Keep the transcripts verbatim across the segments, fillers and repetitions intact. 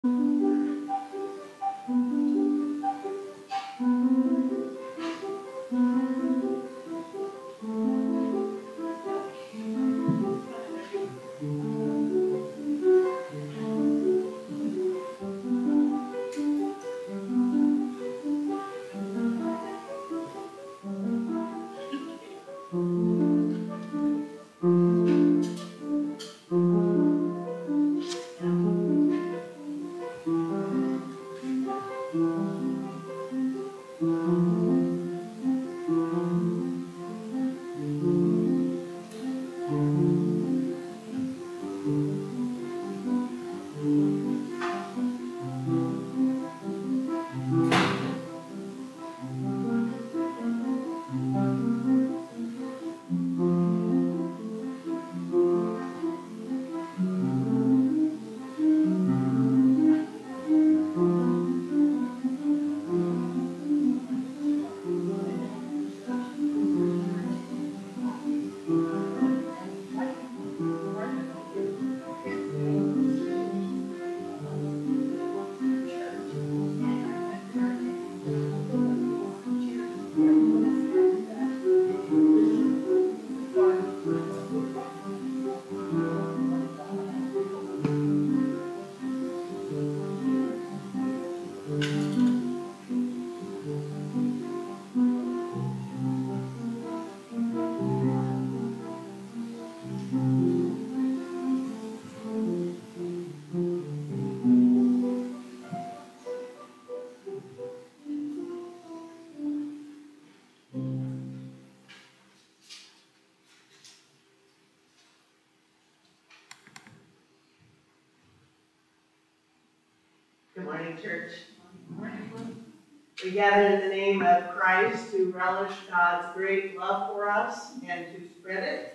Good morning, church. Good morning. We gather in the name of Christ to relish God's great love for us and to spread it.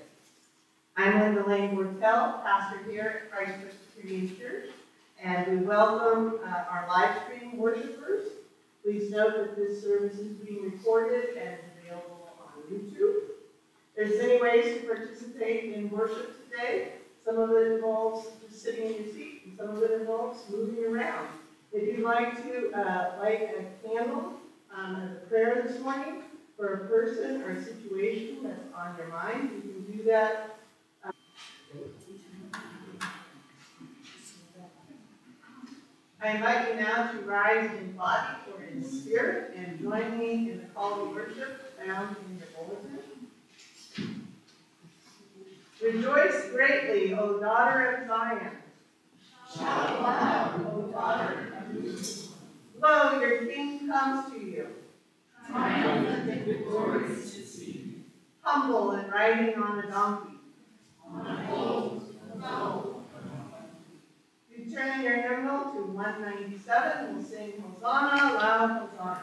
I'm Lane-Bortell, pastor here at Christ Presbyterian Church, and we welcome uh, our live stream worshipers. Please note that this service is being recorded and available on YouTube. There's many ways to participate in worship today. Some of it involves just sitting in your seat, and some of it involves moving around. If you'd like to uh, light a candle um, as a prayer this morning for a person or a situation that's on your mind, you can do that. Um, I invite you now to rise in body or in spirit and join me in the call of worship found in your bulletin. Rejoice greatly, O daughter of Zion. Shout loud, O daughter of Jerusalem. Lo, your king comes to you. Triumphant and victorious to see. Humble and riding on a donkey. On a colt, no. You turn your hymnal to one ninety-seven. We'll sing Hosanna, loud Hosanna.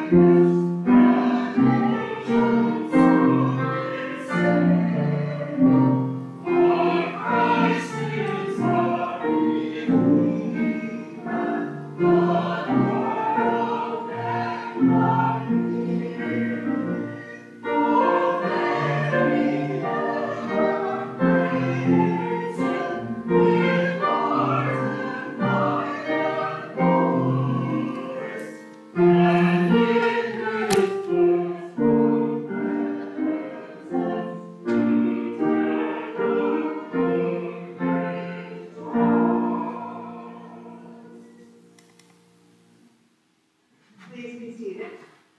Please be seated.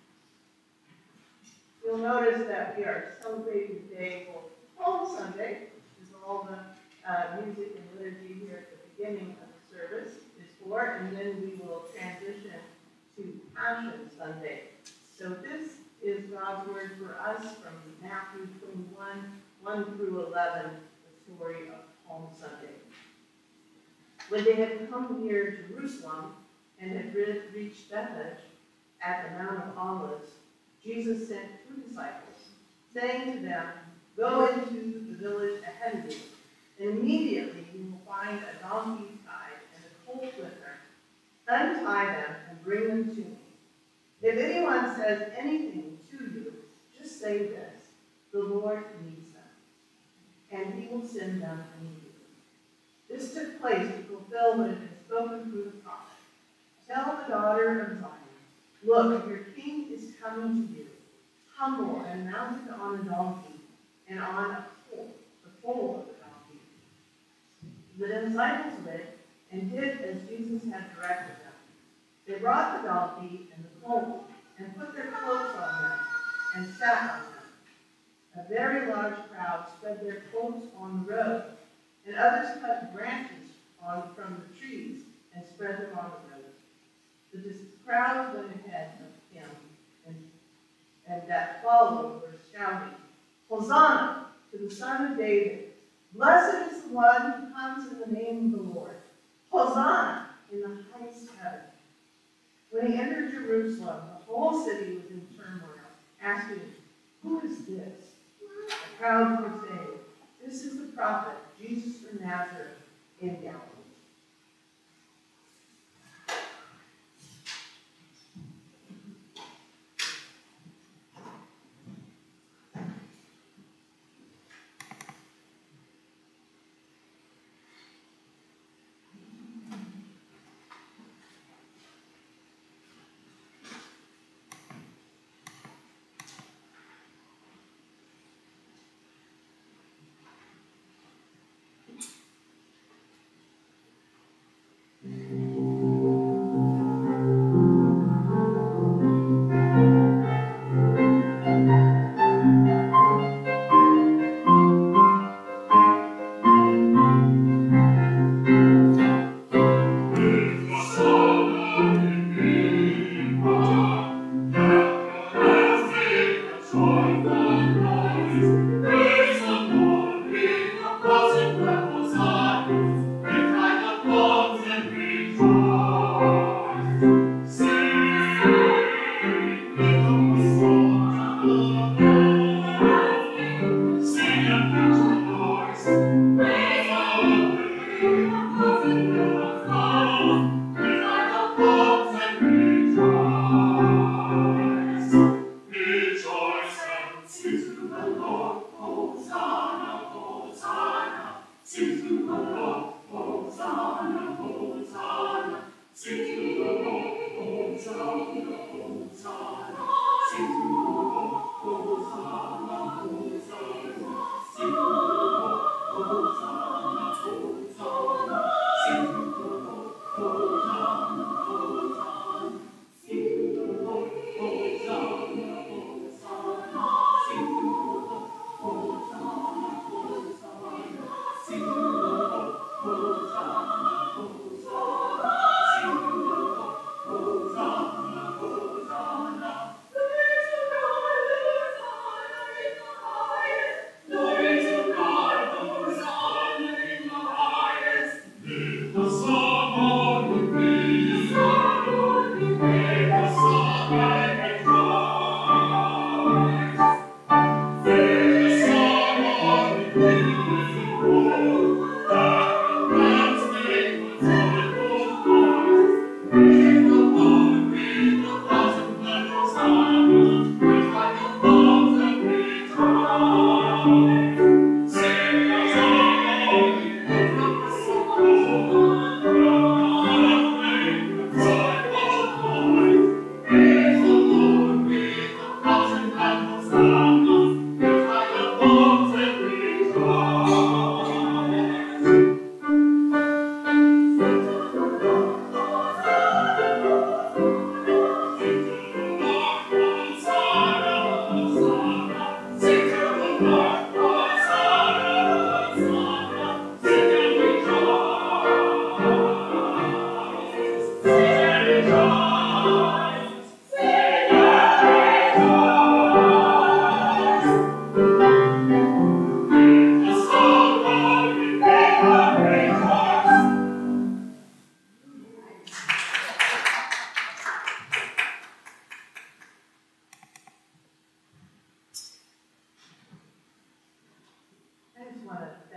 You'll notice that we are celebrating today for Palm Sunday, which is all the uh, music and liturgy here at the beginning of the service is for, and then we will transition to Passion Sunday. So this is God's word for us from Matthew twenty-one, one through eleven, the story of Palm Sunday. When they had come near Jerusalem and had re reached Bethany at the Mount of Olives, Jesus sent two disciples, saying to them, "Go into the village ahead of you, and immediately you will find a donkey tied and a colt with her. Untie them and bring them to me. If anyone says anything to you, just say this: the Lord needs them, and he will send them immediately." This took place to fulfill what had been spoken through the prophet. "Tell the daughter of Zion, look, your king is coming to you, humble and mounted on a donkey, and on a colt, the foal of the donkey." The disciples went and did as Jesus had directed them. They brought the donkey and the colt, and put their cloaks on them, and sat on them. A very large crowd spread their cloaks on the road, and others cut branches on, from the trees and spread them on the road. The crowd went ahead of him, and, and that followed were shouting, "Hosanna to the Son of David! Blessed is the one who comes in the name of the Lord! Hosanna in the highest heaven!" When he entered Jerusalem, the whole city was in turmoil, asking, "Who is this?" The crowd were saying, "This is the prophet Jesus from Nazareth in Galilee."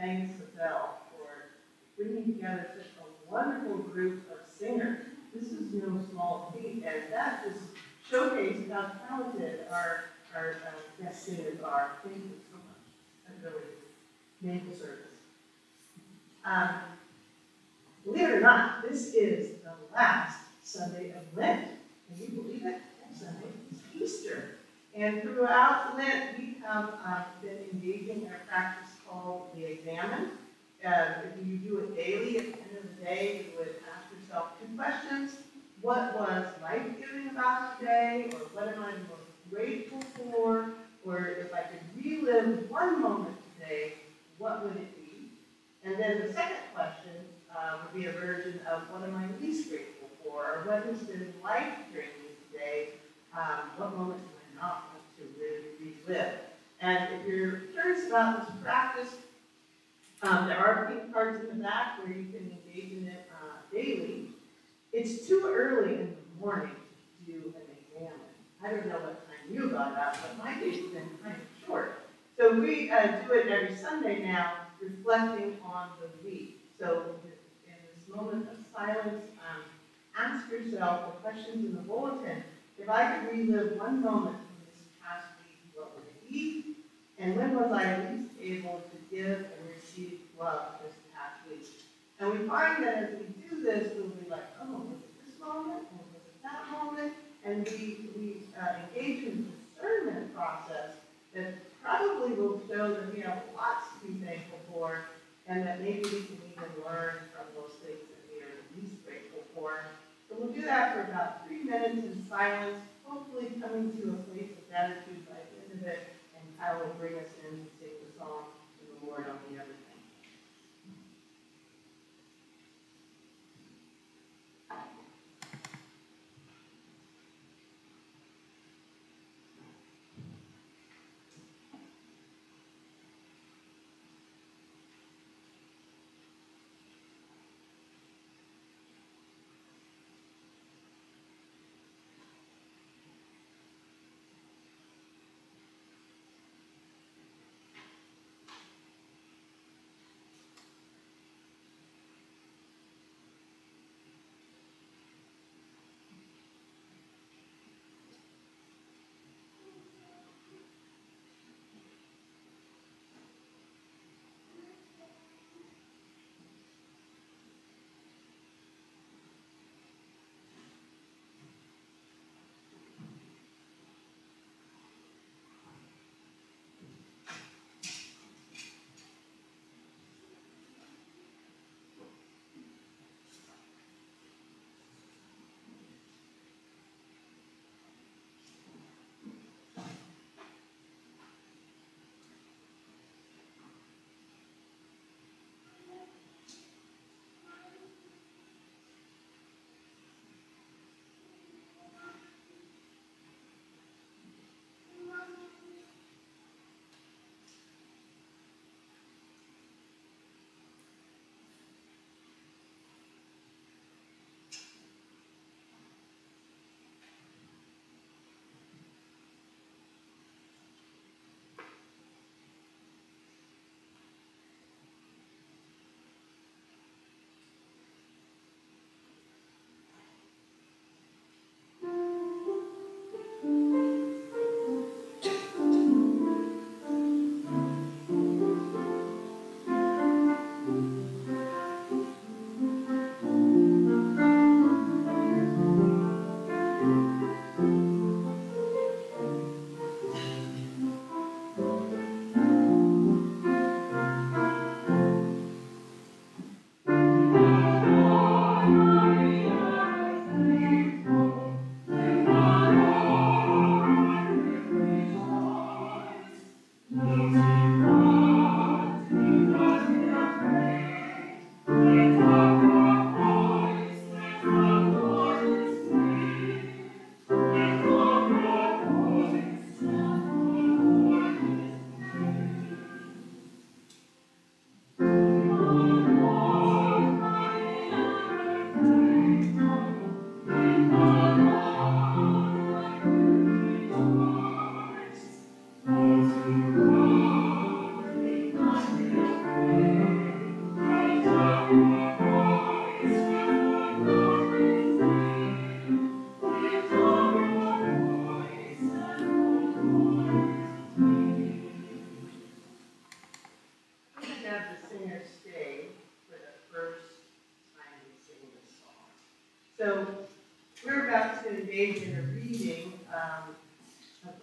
thank Sabelle for bringing together such a wonderful group of singers. This is no small feat, and that just showcases how talented our, our uh, guest singers are. Thank you so much. That really made the service. Um, believe it or not, this is the last Sunday of Lent. Can you believe it? Next Sunday is Easter. And throughout Lent, we have uh, been engaging in a practice called the examen. Uh, if you do it daily, at the end of the day, you would ask yourself two questions. What was life-giving about today? Or what am I most grateful for? Or if I could relive one moment today, what would it be? And then the second question uh, would be a version of what am I least grateful for? Or what has been life-giving today? Um, what moment do I not want to really relive? And if you're curious about this practice, um, there are pink cards in the back where you can engage in it uh, daily. It's too early in the morning to do an examen. I don't know what time you got up, but my day's been kind of short. So we uh, do it every Sunday now, reflecting on the week. So in this moment of silence, um, ask yourself the questions in the bulletin. If I could relive one moment from this past week, what would it be? And when was I least able to give and receive love this past week? And we find that as we do this, we'll be like, oh, was it this moment? Or was it that moment? And we, we uh, engage in a discernment process that probably will show that we have lots to be thankful for, and that maybe we can even learn from those things that we are least grateful for. So we'll do that for about three minutes in silence, hopefully coming to a place of gratitude by the end of it, and Kyle will bring us in to sing the song to the Lord on the other thing.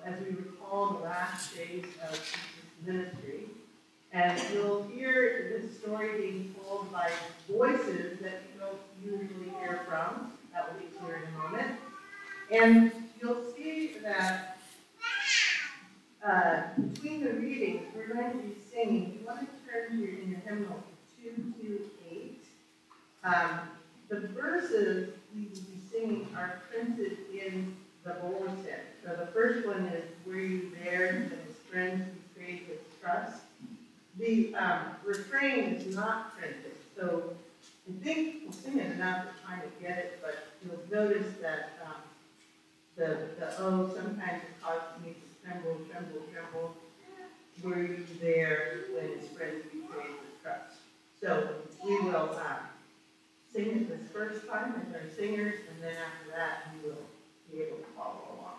as we recall the last days of Jesus' ministry. And you'll hear this story being told by voices that you don't usually hear from. That will be clear in a moment. And you'll see that uh, between the readings, we're going to be singing. You want to turn to your, in your hymnal two two eight. Um, the verses we will be singing are printed in the bulletin. So the first one is, "Were you there when his friends betrayed his trust?" The um, refrain is not printed, so I think we'll sing it enough to kind of get it, but you'll notice that um, the, the O sometimes it causes me to tremble, tremble, tremble. Were you there when his friends betrayed his trust? So we will um, sing it this first time with our singers, and then after that you will be able to follow along.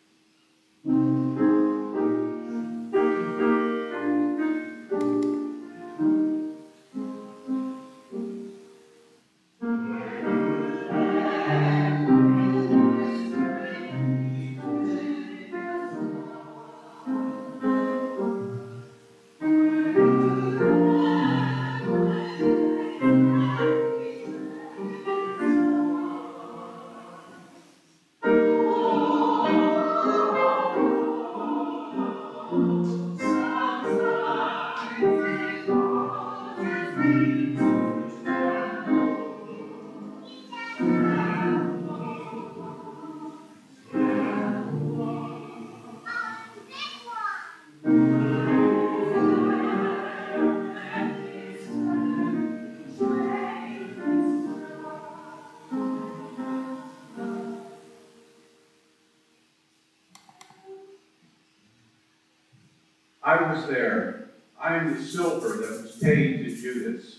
I was there. I am the silver that was paid to Judas.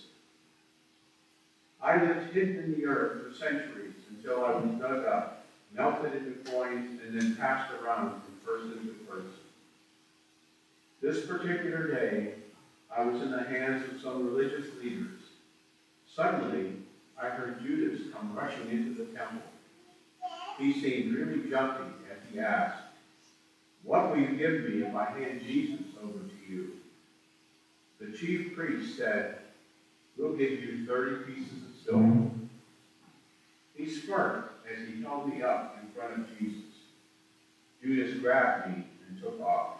I lived hidden in the earth for centuries until I was dug up, melted into coins, and then passed around from person to person. This particular day, I was in the hands of some religious leaders. Suddenly, I heard Judas come rushing into the temple. He seemed really jumpy as he asked, "What will you give me if I hand Jesus over to you?" The chief priest said, "We'll give you thirty pieces of silver." He smirked as he held me up in front of Jesus. Judas grabbed me and took off.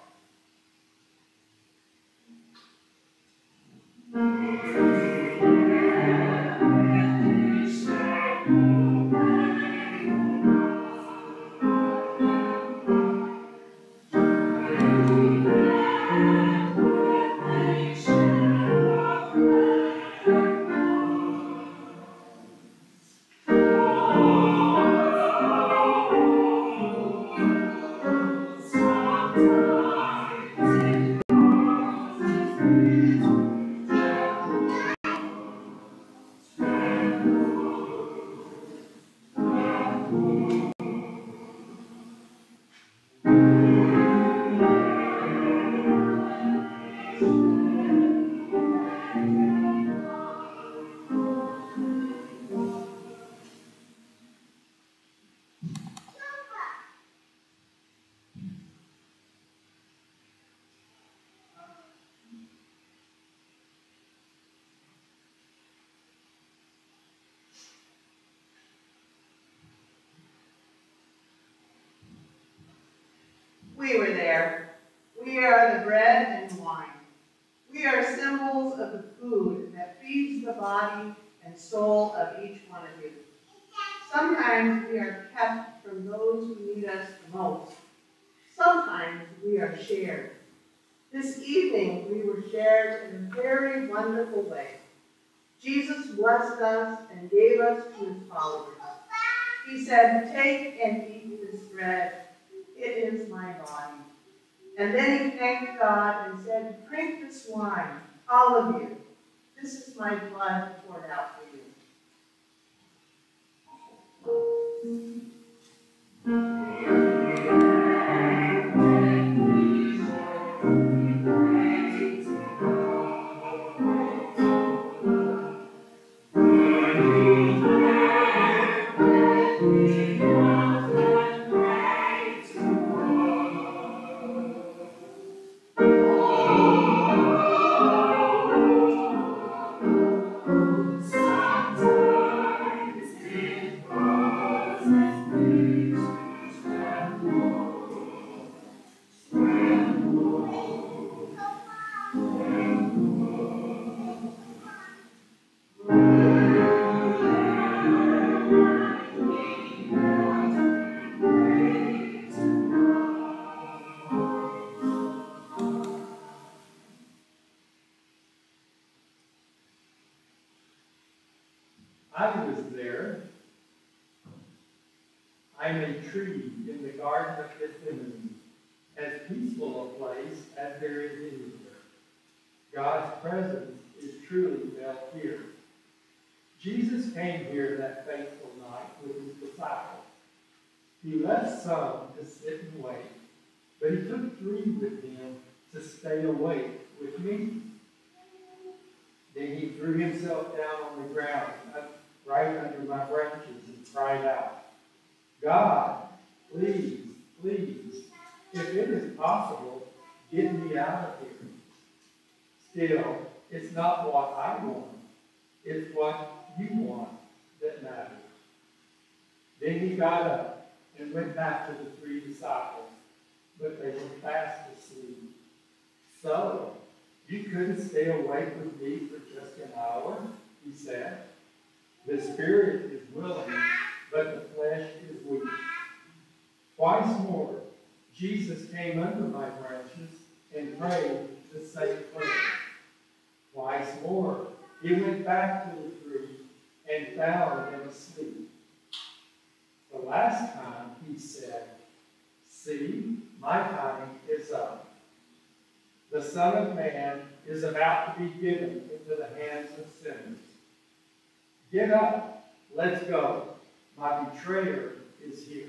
We were there. We are the bread and wine. We are symbols of the food that feeds the body and soul of each one of you. Sometimes we are kept from those who need us the most. Sometimes we are shared. This evening we were shared in a very wonderful way. Jesus blessed us and gave us to his followers. He said, "Take and eat this bread. It is my body." And then he thanked God and said, "Drink this wine, all of you. This is my blood poured out for you." and a tree in the Garden of Gethsemane, as peaceful a place as there is anywhere. God's presence is truly felt here. Jesus came here that fateful night with his disciples. He left some to sit and wait, but he took three with him to stay awake with me. Then he threw himself down on the ground, right under my branches, and cried out, God, please, please, if it is possible, get me out of here. Still, it's not what I want. It's what you want that matters. Then he got up and went back to the three disciples, but they were fast asleep. So, you couldn't stay awake with me for just an hour, he said. The spirit is willing, but the flesh is weak. Twice more, Jesus came under my branches and prayed the same prayer. Twice more, he went back to the three and found them asleep. The last time he said, see, my time is up. The Son of Man is about to be given into the hands of sinners. Get up, let's go. My betrayer is here.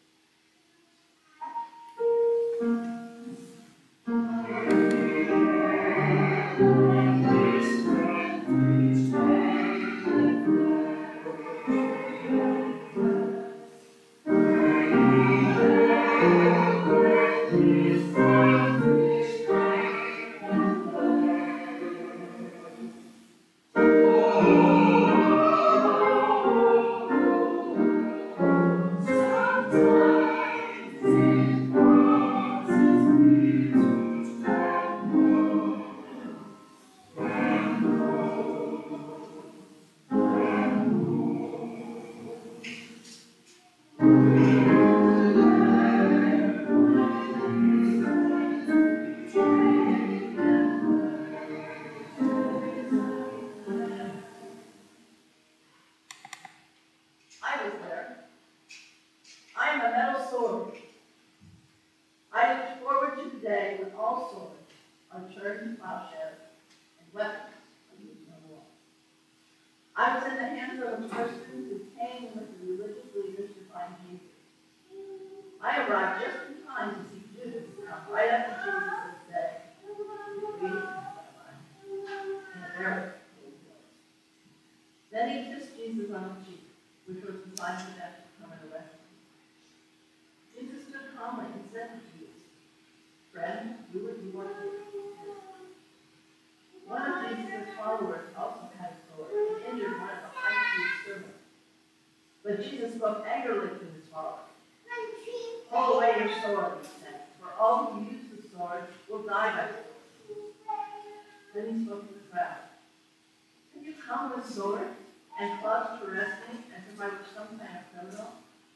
But Jesus spoke angrily to his father. Pull away your sword, he said, for all who use the sword will die by the sword. Then he spoke to the crowd. Have you come with sword and clubs to arrest me as if I were some kind of criminal?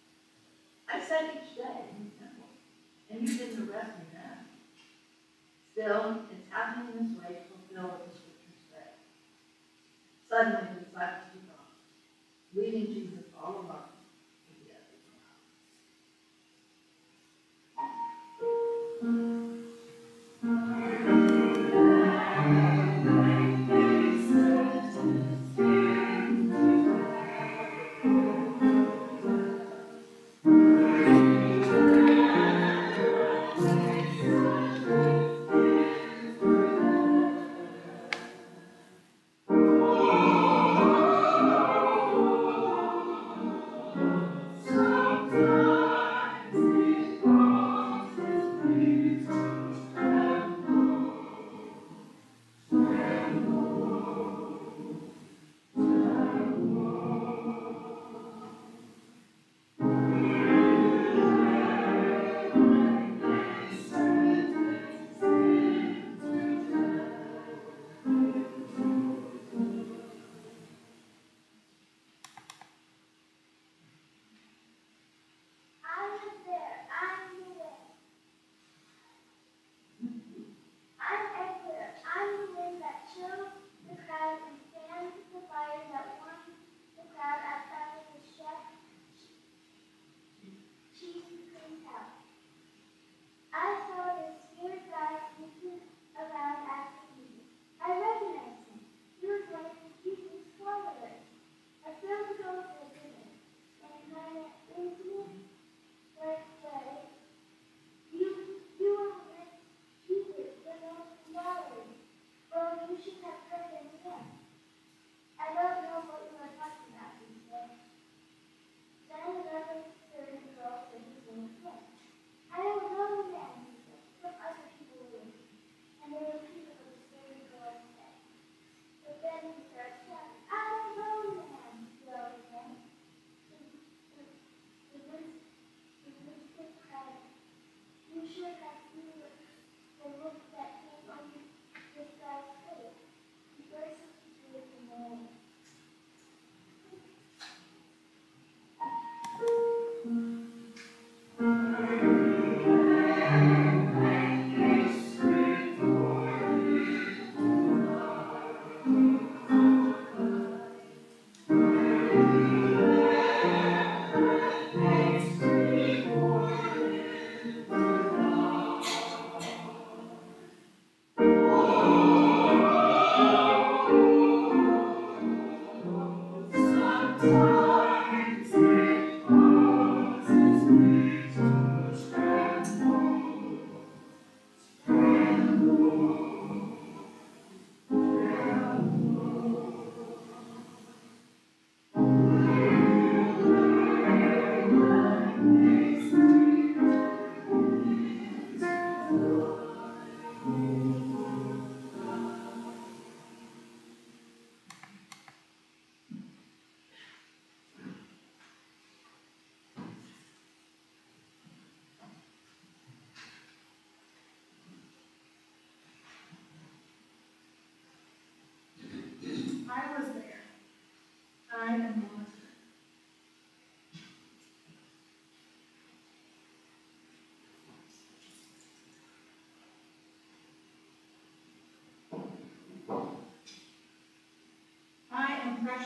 I said each day in the temple, and you didn't arrest me then. Still, it's happening this way to fulfill what the scriptures say. Suddenly the disciples took off, leaving Jesus all alone.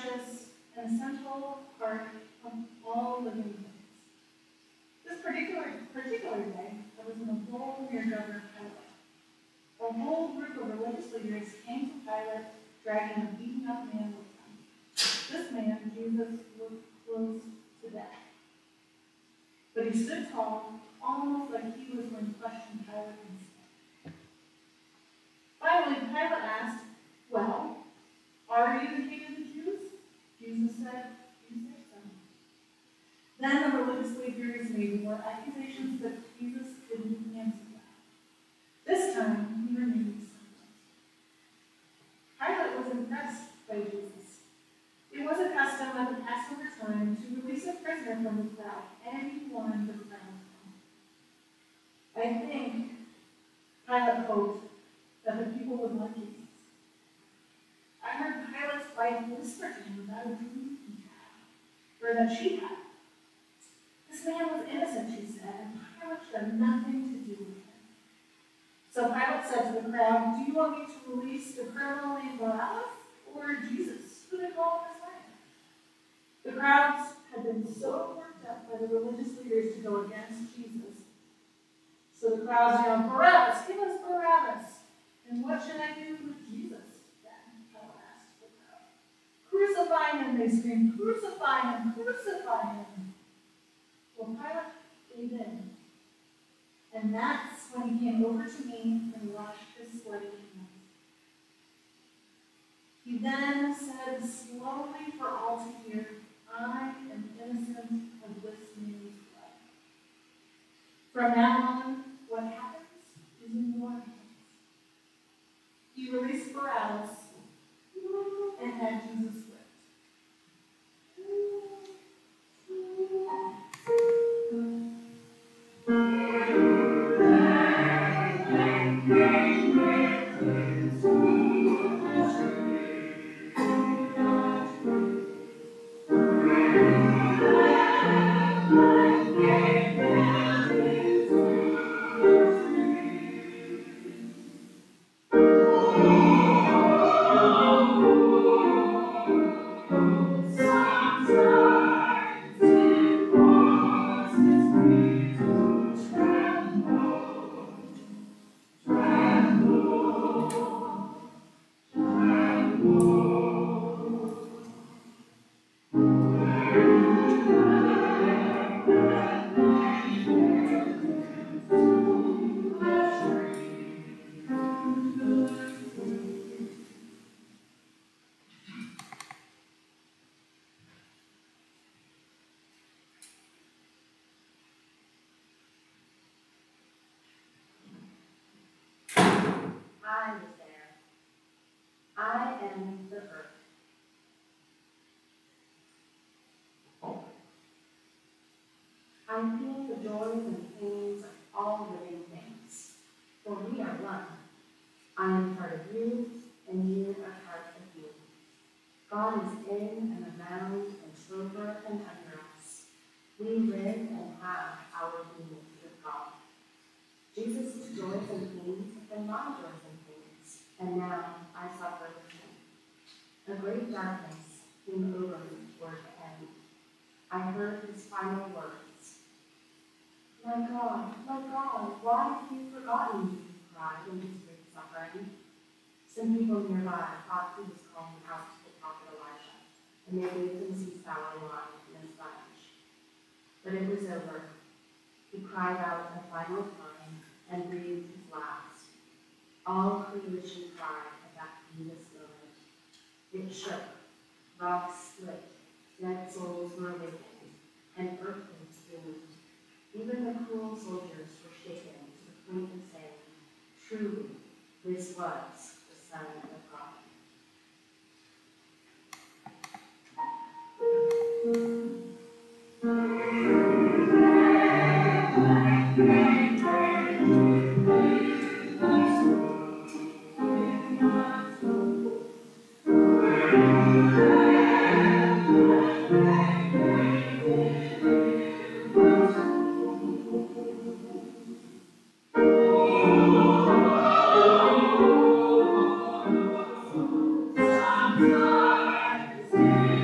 precious, and essential part of all living things. This particular, particular day, I was in a bowl near Governor Pilate. A whole group of religious leaders came to Pilate, dragging a beaten up man with them. This man, Jesus, looked close to death. But he stood tall, almost like he was going to question Pilate instead. Finally, Pilate asked, "Well, are you the king of the Jews?" Jesus said, "You say so." Then the religious leaders made more accusations, but Jesus didn't answer them. This time, he remained silent. Pilate was impressed by Jesus. It was a custom at the Passover time to release a prisoner from the crowd, anyone the crowd found. I think Pilate hoped that the people would like Jesus. I heard Pilate's wife whisper to him about a dream he had, or that she had. This man was innocent, she said, and Pilate should have nothing to do with him. So Pilate said to the crowd, "Do you want me to release the criminal named Barabbas or Jesus, who they call Messiah?" The crowds had been so worked up by the religious leaders to go against Jesus. So the crowds yelled, "Barabbas, give us Barabbas!" "And what should I do with Jesus?" then Pilate asked the crowd. "Crucify him," they screamed. "Crucify him! Crucify him!" Well, Pilate gave in. And that's when he came over to me and washed his sweaty hands. He then said slowly for all to hear, "I am innocent of this man's blood." From now on, what happens is in your hands. He released Barabbas and had Jesus whipped. I was there. I am the earth. I feel the joys and pains of all living things, for we are one. I am part of you, and you are part of me. God is in and around and over and under us. We live and have our being with God. Jesus' joys and pains have been my joys and pains, and now I suffer with him. A great darkness came over me toward the end. I heard his final words. "My God, my God, why have you forgotten me?" he cried in his great suffering. Some people nearby thought he was calling out to the prophet Elijah, and they gave him some sour wine and a sponge. But it was over. He cried out a final time and breathed his last. All creation cried at that grievous moment. It shook, rocks split, dead souls were awakened, and earthquakes boomed. Even the cruel soldiers were shaken to the point of saying, "Truly, this was the Son of God." Sometimes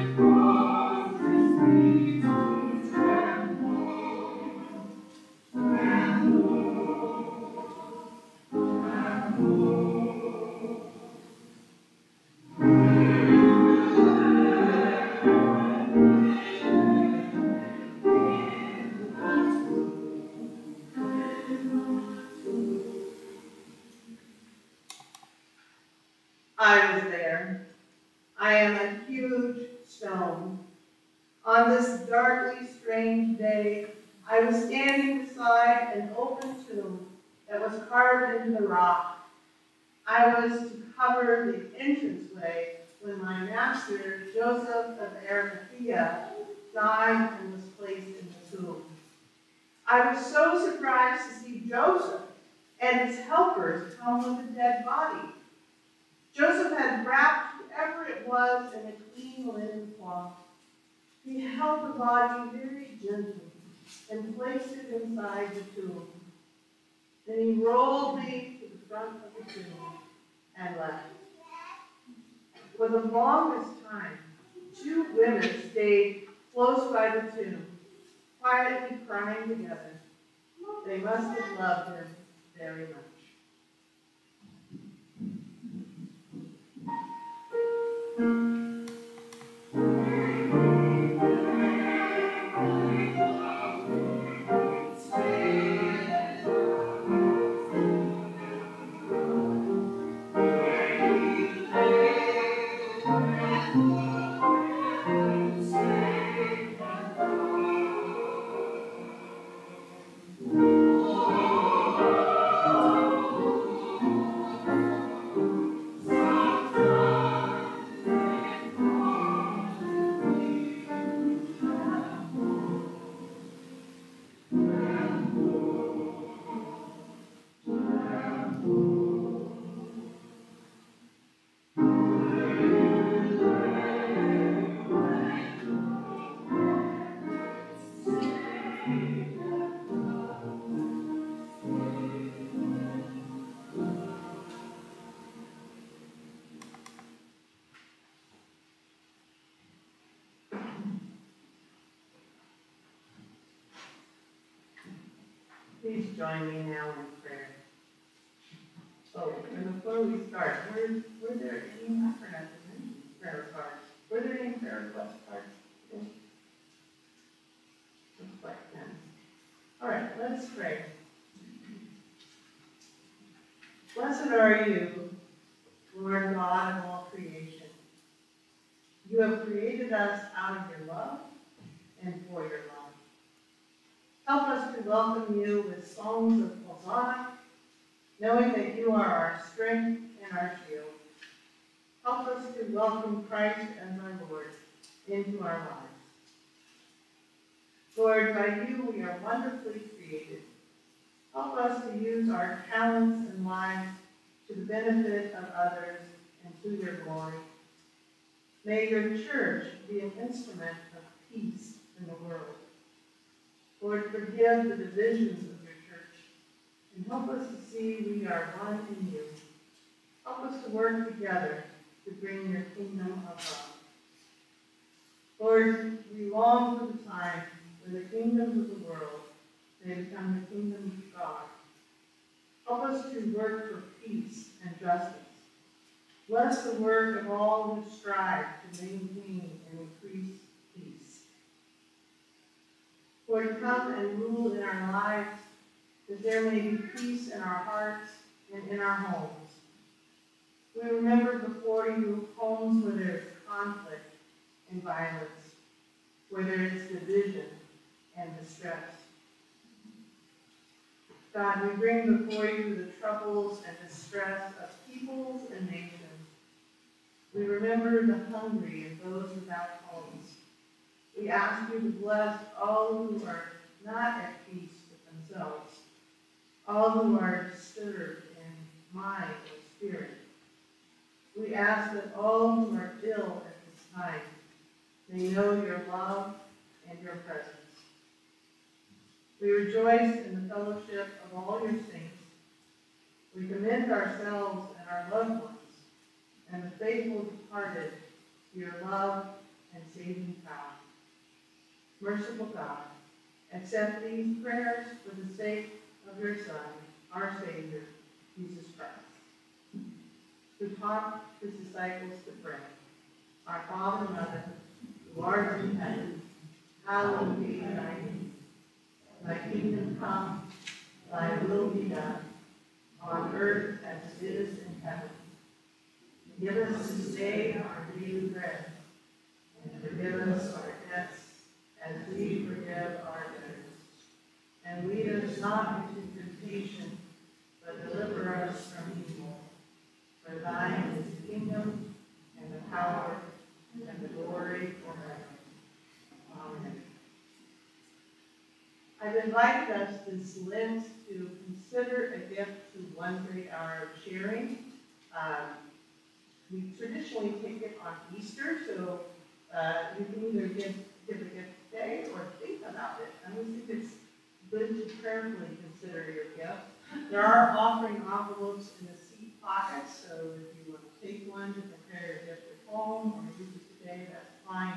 I was there. I am a huge stone. On this darkly strange day, I was standing beside an open tomb that was carved into the rock. I was to cover the entranceway when my master, Joseph of Arimathea, died and was placed in the tomb. I was so surprised to see Joseph and his helpers come with a dead body. Joseph had wrapped whoever it was in a clean linen cloth. He held the body very gently and placed it inside the tomb. Then he rolled me to the front of the tomb and left. For the longest time, two women stayed close by the tomb, quietly crying together. They must have loved him very much. Please join me now in prayer. Oh, and before we start, were, were there any, I forgot to mention prayer cards. Were there any prayer request cards? Okay. Looks like none. All right, let's pray. Blessed are you, Lord God of all creation. You have created us out of your love and for your love. Help us to welcome you with songs of Hosanna, knowing that you are our strength and our shield. Help us to welcome Christ as our Lord into our lives. Lord, by you we are wonderfully created. Help us to use our talents and lives to the benefit of others and to your glory. May your church be an instrument of peace in the world. Lord, forgive the divisions of your church and help us to see we are one in you. Help us to work together to bring your kingdom about. Lord, we long for the time when the kingdoms of the world may become the kingdoms of God. Help us to work for peace and justice. Bless the work of all who strive to maintain and increase peace. Lord, come and rule in our lives, that there may be peace in our hearts and in our homes. We remember before you homes where there is conflict and violence, where there is division and distress. God, we bring before you the troubles and distress of peoples and nations. We remember the hungry and those without homes. We ask you to bless all who are not at peace with themselves, all who are disturbed in mind and spirit. We ask that all who are ill at this time may know your love and your presence. We rejoice in the fellowship of all your saints. We commend ourselves and our loved ones and the faithful departed to your love and saving power. Merciful God, accept these prayers for the sake of your Son, our Savior, Jesus Christ, who taught his disciples to pray. Our Father and Mother, who art in heaven, hallowed be thy name. Thy kingdom come, thy will be done, on earth as it is in heaven. Give us this day our daily bread, and forgive us our debts as we forgive our debtors. And lead us not into temptation, but deliver us from evil. For thine is the kingdom, and the power, and the glory forever. Amen. I've invited us this Lent to consider a gift to one great hour of sharing. Um, we traditionally take it on Easter, so uh, you can either give, give a gift today or think about it. I always think it's good to prayerfully consider your gift. There are offering envelopes in the seat pockets, so if you want to take one to prepare your gift at home or use it today, that's fine.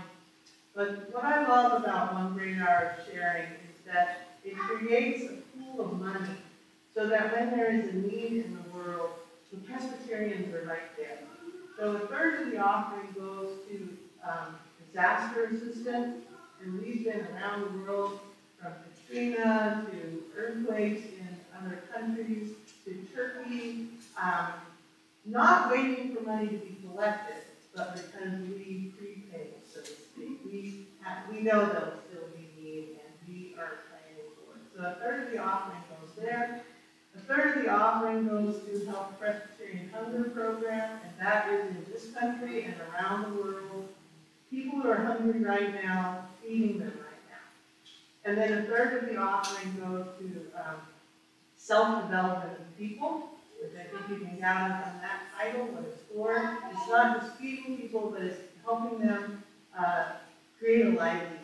But what I love about One Great Hour of Sharing is that it creates a pool of money so that when there is a need in the world, the Presbyterians are right there. So a third of the offering goes to um, disaster assistance, and we've been around the world from Katrina to earthquakes in other countries to Turkey, um, not waiting for money to be collected, but because we prepay, so to speak. We, have, we know there'll still be need, and we are planning for it. So a third of the offering goes there. A third of the offering goes to help Presbyterian Hunger Program, and that is in this country and around the world. People who are hungry right now, feeding them right now. And then a third of the offering goes to um, self-development of people, which I think you can gather from that title, what it's for. It's not just feeding people, but it's helping them uh, create a livelihood.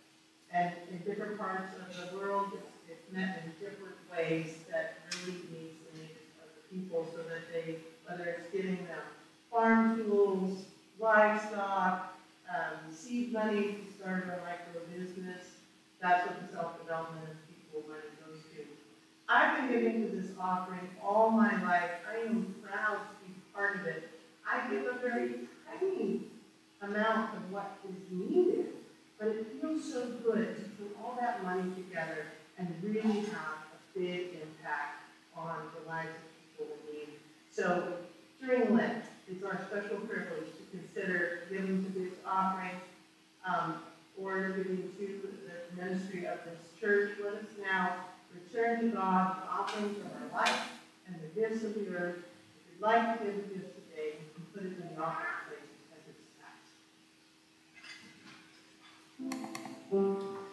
And in different parts of the world, it's, it's met in different ways that really meets the needs of the people, so that they, whether it's giving them farm tools, livestock, um, seed money to start a micro business, that's what the self-development of people money goes to. I've been giving to this offering all my life. I am proud to be part of it. I give a very tiny amount of what is needed, but it feels so good to put all that money together and really have a big impact on the lives of people in need. So during Lent, it's our special privilege to consider giving to this offering um, or giving to the ministry of this church. Let us now return to God the offerings of our life and the gifts of the earth. If you'd like to give a gift today, you can put it in the offering plate as it's attached.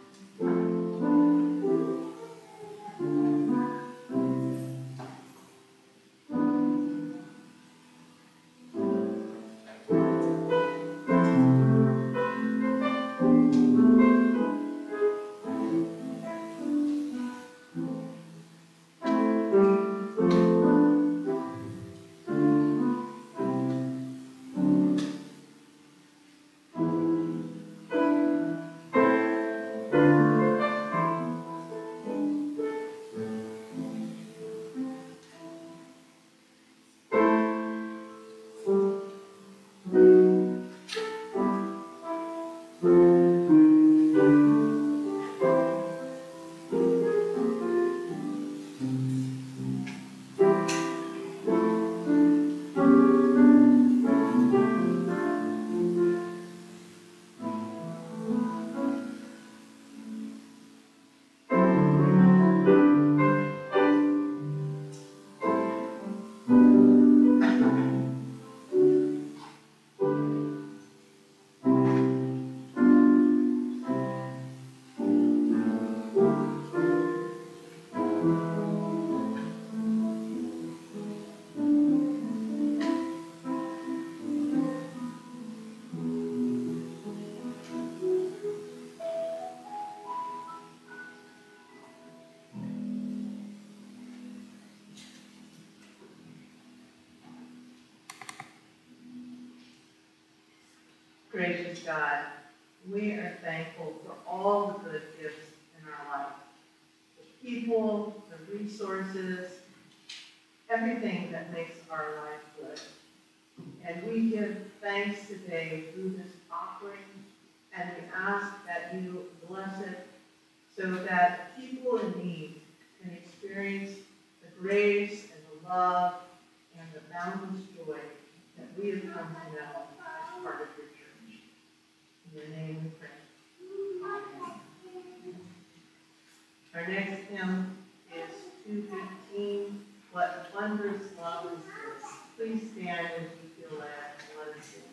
Gracious God, we are thankful for all the good gifts in our life. The people, the resources, everything that makes our life good. And we give thanks today through this offering, and we ask that you bless it so that people in need can experience the grace and the love and the boundless joy that we have come to know as part of your church. In your name we pray. Amen. Our next hymn is two fifteen, What Wondrous Love Is This? Please stand as you feel led and let us sing.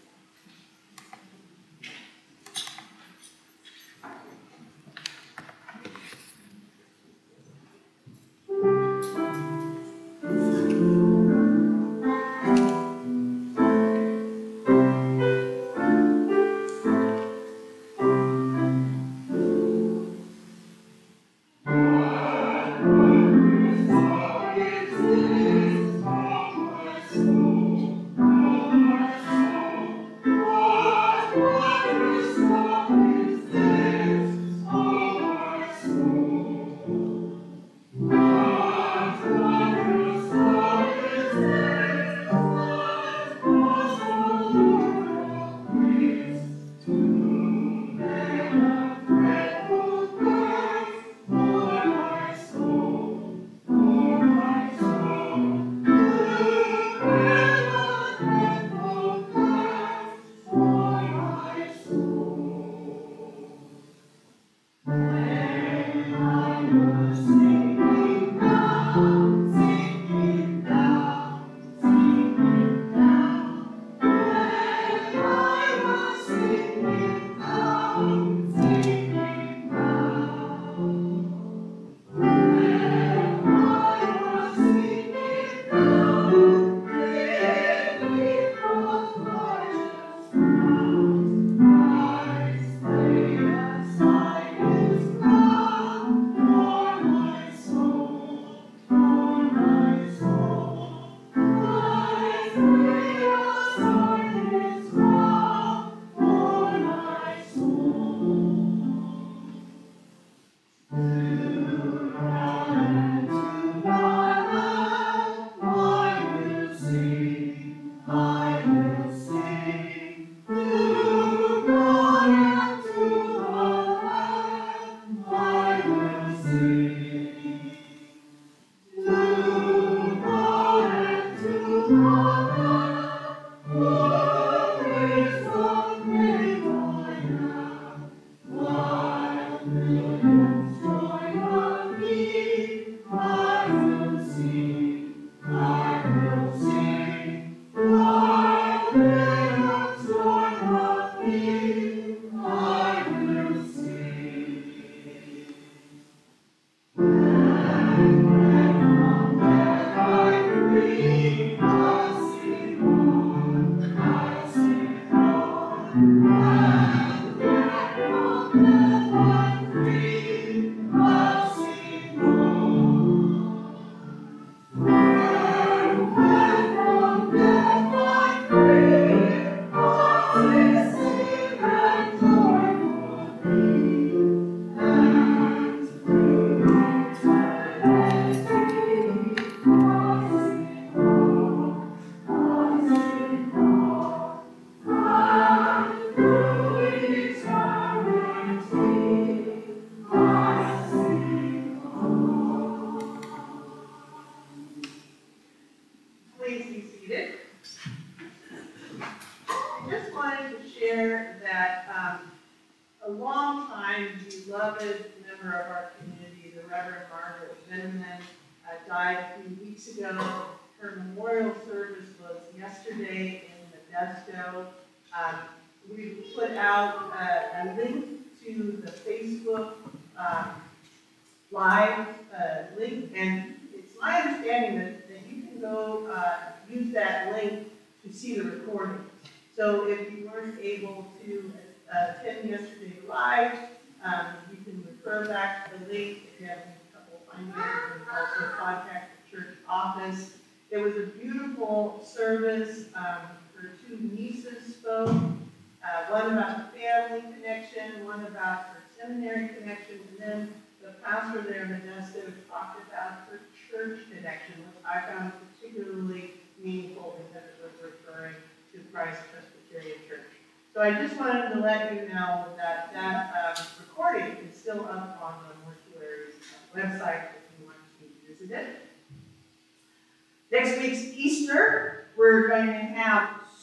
Presbyterian Church. So I just wanted to let you know that that um, recording is still up on the mortuary's uh, website if you want to visit it. Next week's Easter, we're going to have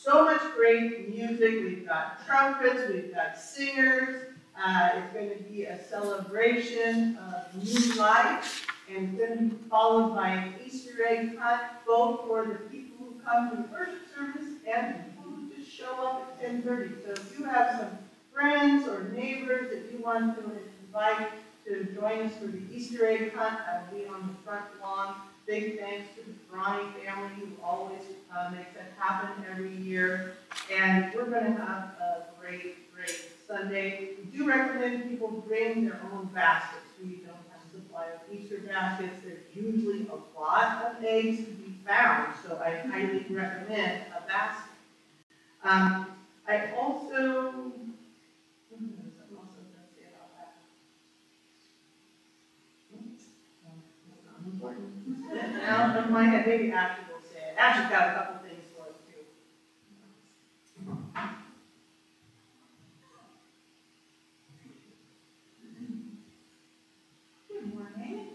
so much great music. We've got trumpets, we've got singers. Uh, it's going to be a celebration of new life, and it's going to be followed by an Easter egg hunt, both for the people who come to the worship service and people who just show up at ten thirty. So if you have some friends or neighbors that you want to invite to join us for the Easter egg hunt, I will be on the front lawn. Big thanks to the Bronny family who always uh, makes that happen every year. And we're going to have a great, great Sunday. We do recommend people bring their own baskets. We don't have a supply of Easter baskets. There's usually a lot of eggs to be found, so I highly recommend a basket. Um, I also, something else I was going to say about that. That's not important. Now, in my head, maybe Ashley will say it. Ashley's got a couple things for us too. Good morning.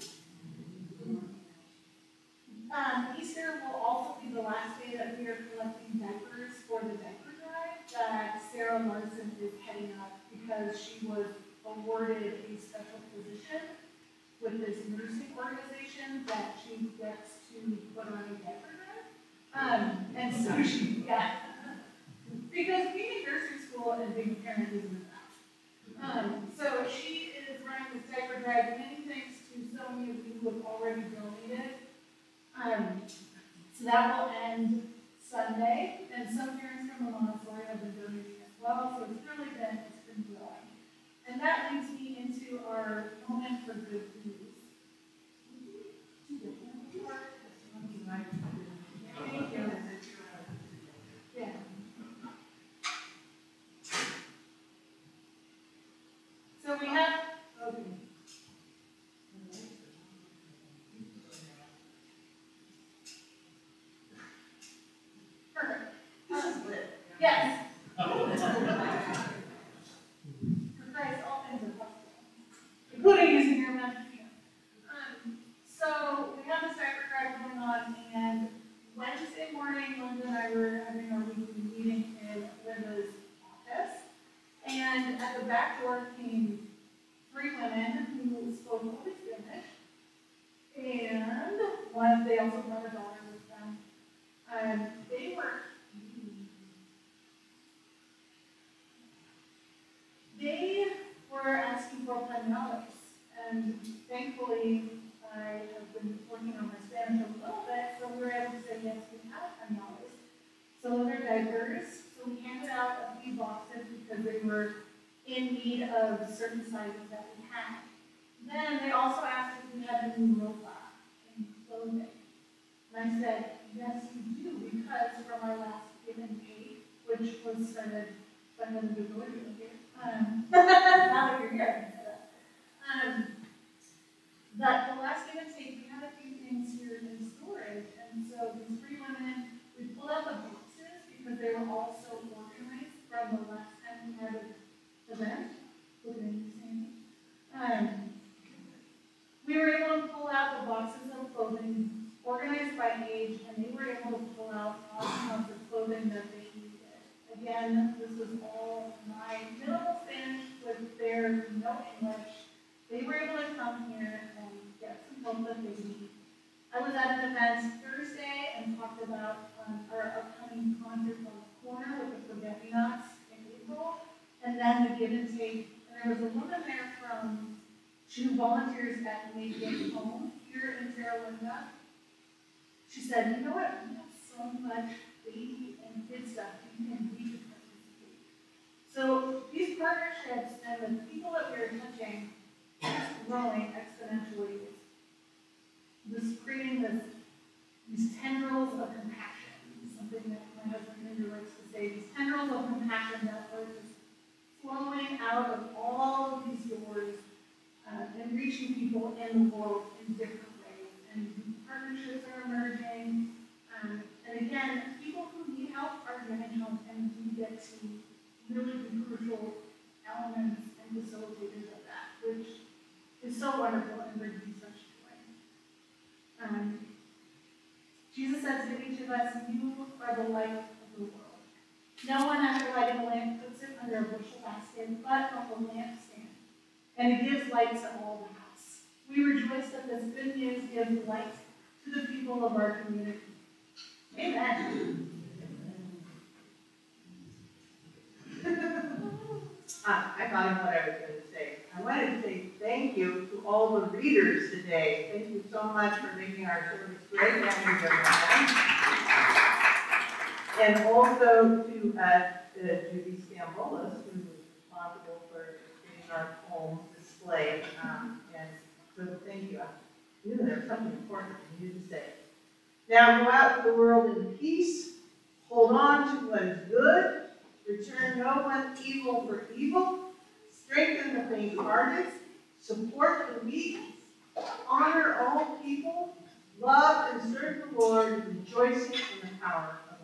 Um, Easter will also be the last day that we are collecting diapers for the diaper drive that Sarah Larson is heading up because she was awarded a special position with this nursing organization that she gets to put on a diaper drive. Um, and so she, yeah, because being in nursery school and being a parent isn't enough. Um, so she is running this diaper drive, many thanks to so many of you who have already donated. Um, so that will end Sunday, and some parents from the Montessori have been donating as well, so it's really been, it's been growing. And that leads me into our moment for good news. Thank you. Yeah. So we have, okay. Perfect. This is lit. Yes. For Christ, all things are possible, including using your imagination. Um, so we have this diaper drive going on, and Wednesday morning, Linda and I were having our weekly meeting in Linda's office, and at the back door came three women who spoke only Spanish, and one, they also brought a daughter with them. Um, they were They were asking for pañales, and thankfully I have been working on my Spanish a little bit, so we were able to say yes, we have pañales. So they're diapers, so we handed out a few boxes because they were in need of certain sizes that we had. Then they also asked if we had a new ropa and clothing. And I said, yes, we do, because from our last give and take, which was started by Heather DeGoria here. Um, now that you're here, um, that the last give and take, we had a few things here in storage, and so these three women, we pulled out the boxes because they were all so organized from the last time we had an event. Um, we were able to pull out the boxes of clothing, organized by age, and they were able to pull out all kinds of clothing that they needed. Again, this was all my minimal Spanish with their no English. They were able to come here and get some help that they need. I was at an event Thursday and talked about um, our upcoming concert on the corner with the Forget-Me-Nots in April, and then the give and take. And there was a woman there from, she volunteers at Make Home here in Terra. She said, you know what, we have so much baby and kid stuff, you can we should participate. So these partnerships and the people that we are touching is growing exponentially. This creating this these tendrils of compassion, something that my husband Andrew likes to say, these tendrils of compassion that are just flowing out of all of these doors uh, and reaching people in the world in different ways. And partnerships are emerging. Um, and again, people who need help are getting help, and we get to really be crucial elements and facilitators of that, which is so wonderful and brings me such joy. Um, Jesus says to each of us, you are the light of the world. No one after lighting a lamp puts it under a bushel basket, but on the lampstand, and it gives light to all the house. We rejoice that this good news gives light to the people of our community. Amen. Ah, I thought of what I was going to say. I wanted to say thank you to all the readers today. Thank you so much for making our service great. Thank you, everyone. And also to uh, uh, Judy Stambolis, who was responsible for getting our home displayed. Um, and so thank you. I knew there was something important I needed to say. Now go out to the world in peace. Hold on to what is good. Return no one evil for evil. Strengthen the faint-hearted. Support the weak. Honor all people. Love and serve the Lord, rejoicing in the power of